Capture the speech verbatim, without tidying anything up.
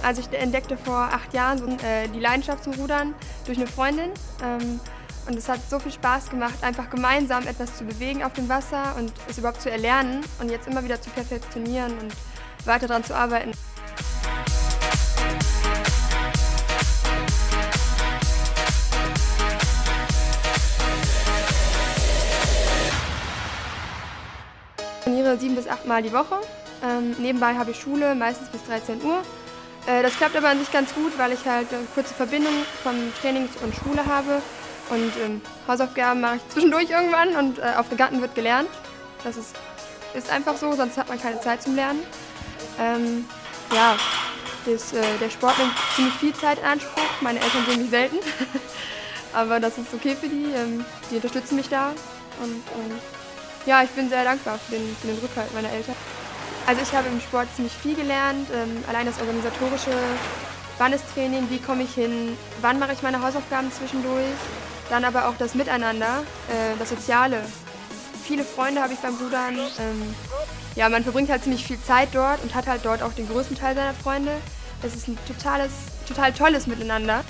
Also ich entdeckte vor acht Jahren äh, die Leidenschaft zum Rudern durch eine Freundin. Ähm, und es hat so viel Spaß gemacht, einfach gemeinsam etwas zu bewegen auf dem Wasser und es überhaupt zu erlernen und jetzt immer wieder zu perfektionieren und weiter daran zu arbeiten. Ich trainiere sieben bis acht Mal die Woche. Ähm, nebenbei habe ich Schule, meistens bis dreizehn Uhr. Äh, das klappt aber an sich ganz gut, weil ich halt eine kurze Verbindung von Training und Schule habe. Und ähm, Hausaufgaben mache ich zwischendurch irgendwann und äh, auf Regatten wird gelernt. Das ist, ist einfach so, sonst hat man keine Zeit zum Lernen. Ähm, ja, das, äh, der Sport nimmt ziemlich viel Zeit in Anspruch. Meine Eltern sehen mich selten, aber das ist okay für die. Ähm, die unterstützen mich da. Und ähm, ja, ich bin sehr dankbar für den, für den Rückhalt meiner Eltern. Also ich habe im Sport ziemlich viel gelernt, ähm, allein das organisatorische, wann ist Training, wie komme ich hin, wann mache ich meine Hausaufgaben zwischendurch, dann aber auch das Miteinander, äh, das Soziale. Viele Freunde habe ich beim Rudern. Ähm, ja, man verbringt halt ziemlich viel Zeit dort und hat halt dort auch den größten Teil seiner Freunde. Es ist ein totales, total tolles Miteinander.